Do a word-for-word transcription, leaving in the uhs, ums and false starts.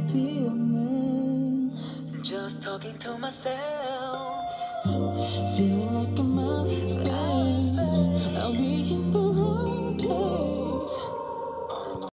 be a man. Just talking to myself. Feeling like I'm out of space.